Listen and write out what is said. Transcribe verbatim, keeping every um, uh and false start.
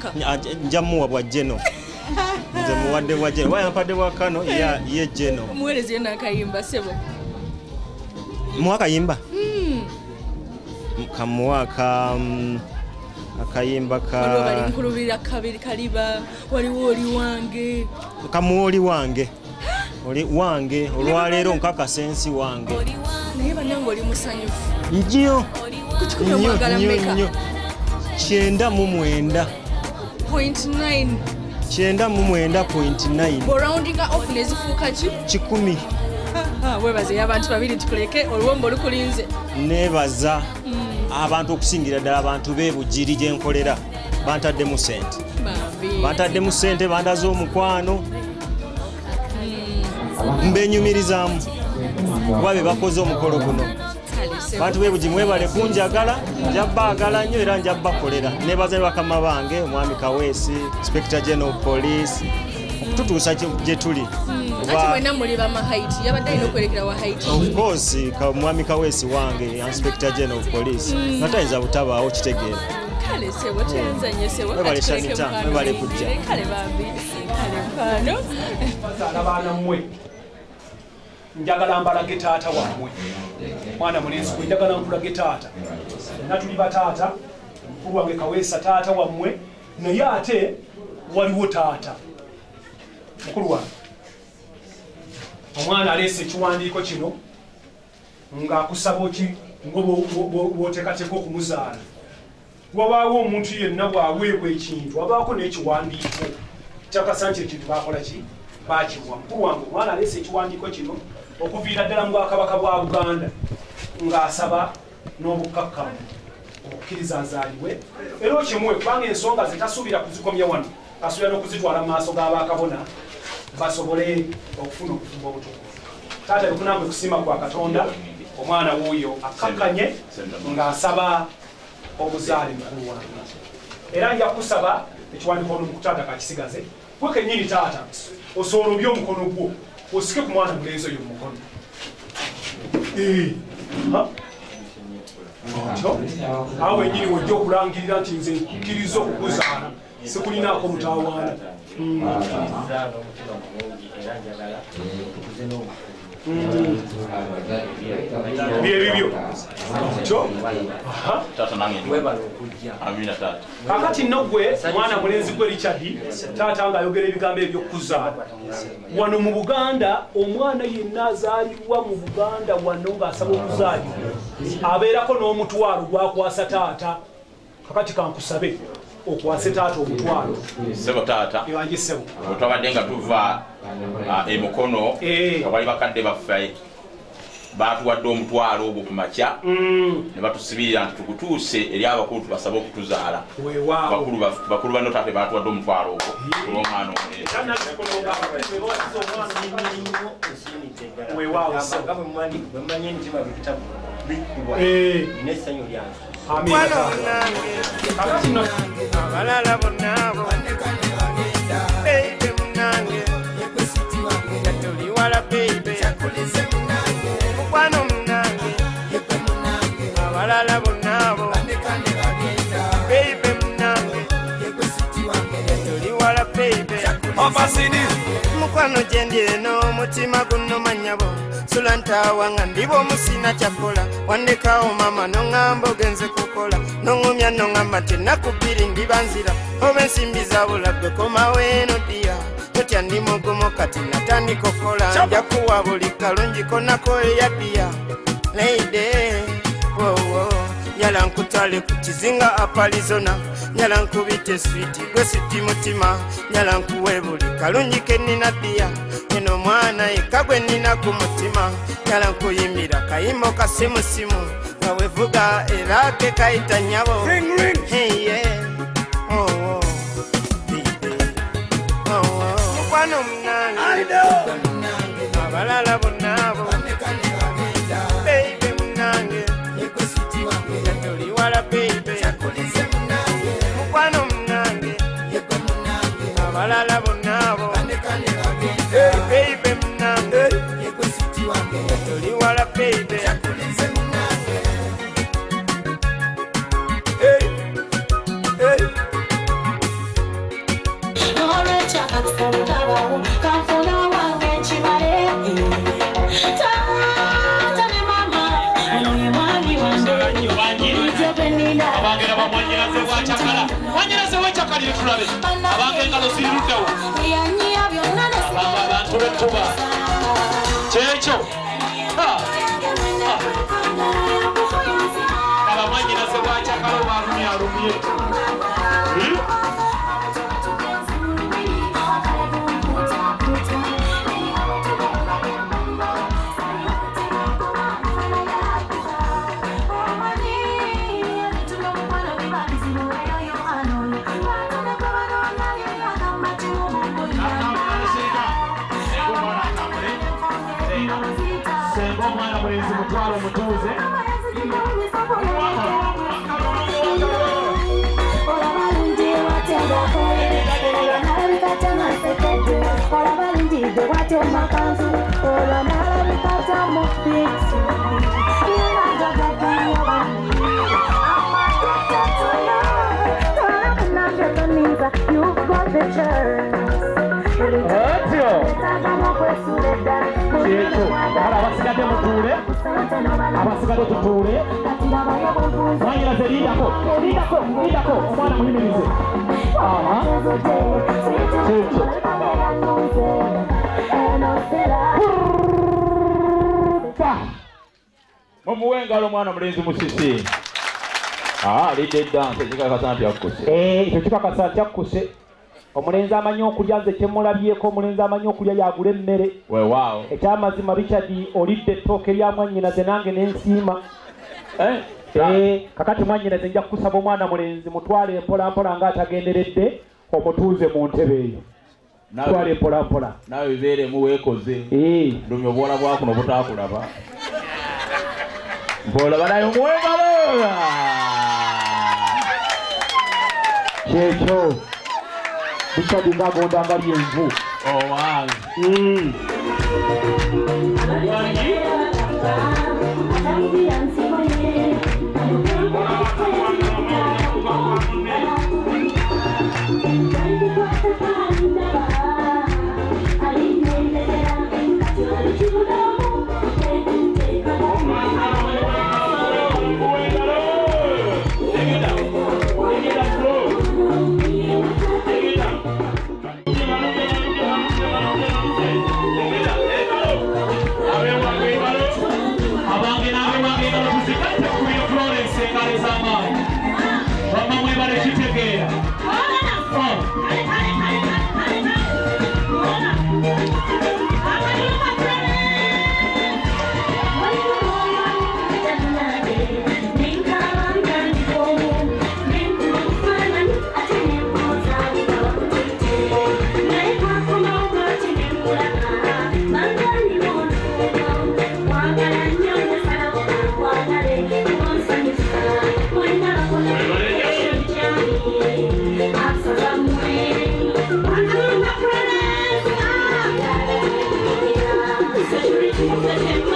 muwaka njamuwa bwa jeno nze muwadde bwa jeno wayampadde bwa kano ya ye jeno muwereze yena akayimba sebo muwa kayimba kamuwaka akayimba ka waliwo bali nkulubira kabiri kaliba waliwo oli wange kamuwa oli wange oli wange olwaleero nkakasa ensi wange naye bannange oli musanyufu njiyo kukikumya omwagala mmeka kyenda mu mwenda point nine kyenda mu mwenda point nine bw'oroundinga off ne zifuuka ki kikumi webaze abantu babiri tukuleke oluwombo lukulinze nebaza abantu okusingira ddala abantu b'e Bugiri gye nkolera bantaddemu ssente bantaddemu ssente bandaze omukwano mbenyumirizaamu kuba be bakoze omukolo guno bantu b'e Bugiri mwebale kunjagala njabbaagala nnyo era njabbakolera nebaza ne bakama bange omwami Kaweesi Inspector General of Police okututuusa gye tuli ati mwena muli bama Haiti yabadde alina okwerekera wa Haiti of course omwami Kaweesi wange Inspector General of Police natayinza butabaawo kitegeera kale sebo kyenzanye sebo webale Shanita webale kujja kale bambi kale mpano abaana mmwe njagala mbalage taata wammwe mwana mulenzi gwe njagala nkulage taata natuli bataata mukulu wange Kaweesa taata wammwe naye ate waliwo taata mukulu wange omwana aleese ekiwandiiko kino ng'akusaba oki bw'oteekateeka okumuzaala wabaawo omuntu yenna bw'aweebwa ekintu wabaako n'ekiwandiiko kyakasa nti ekintu baakola ki baakimuwa mukulu wange omwana aleese ekiwandiiko kino okuviira ddala mu bwakabaka bwa Buganda ng'asaba n'obukkakkamu okukkiriza azaalibwe era okimuwe kubanga ensonga ze tasuubira kuzikomya wano asuubira n'okuzitwala mu maaso g'abaakabona basobole okufuna okufumba obutukuvu taata bikunambwe kusiima kwa Katonda omwana wuuyo akakkanye ng'asaba omuzaali mukulu wange era nja kusaba ekiwandiiko ono mukutaata kakisigaze gwe kennyini taata osobola oby omukono gwo osike ku mwana mulenzi oyo mumukono otyo awo wenyini wojja okulangirira nti nze nkukkiriza okukuzaala sikulinaako mutawaana byebibyo otyo kakati nno gwe mwana mulenzi gwe Richard taata ng'ayogera ebigambo ebyokukuzaala wano mu Buganda omwana yenna azaalibwa mu Buganda wano ng'asaba okuzaalibwa abeerako n'omutwalo gwakwasa taata kakati kankusabe okwase taata omutwalo sebo taata ewange sebo otwabadde nga tuva Emikolo nga bali bakadde baffe baatuwadde omutwalo ogwo ku makya ne batusibirira nti tukutuuse eri abakulu tubasabe okutuzaala bakulu bano taata baatuwadde omutwalo ogwo olw'omwana abalala bonnabo baby munange yatuli wala baby mukwano munange abalala bonnabo baby munange yatuli wala baby mukwano gyendi eno omutima guno manyabo sulantawa nga ndibo musina kyakola wandekawo mama noŋŋamba ogenze kukola noŋŋumya noŋŋamba tenakubiri ndibanzira oba ensimbi zabulagwe komawo eno ddiya totya ndi mugumu kati natandika okola nja kuwa buli kalungi konako eyaddiya leide wowo nyala nkutwale ku kizinga apalizona nyala nkubite switi gwe siti mutima nyala nkuwe buli kalungi kenina ddiya eno mwana yekka gwe nina ku mutima nyala nkuyimbira kayimbo kasimusimu nga wevuga era ke kayita nnyabo mukwano munange abalala bonnabo baby munange yatuli wala baby mukwano munange abalala bonnabo baby munange yatuli wala baby tulabe abange engalo ziruddewo abanga abantu bekuba kyekyo abamanyina sebwakyakalo balumye alumye omwana mulenzi mutwalo mutuuze abasigadde mutuule abasigadde tutuule mwanyiraze liidako liidako liidako omwana muyimirize kyekyo mumuwe engalo omwana mulenzi musisi lidde eddansi ekikakasa nti akkuse ekyo kikakasa nti akkuse omulenzi amanyi okulya nze kyemulabyeko omulenzi amanyi okulya yagula emmere weewaawo ekyamazima Richard olidde ettooke lya mwannyinaze nange n'ensiima kakati mwannyinaze nja kukusaba omwana mulenzi mutwale empolampola ng'atagenderedde omutuuze mu ntebe eyo twale empolampola nawe bibeeremu weekoze ndumya obwola bwakuno butaakulaba mpoolaba naye omuwengalo kyekyo Richard ngagonda nga lyenvu owange Thank you.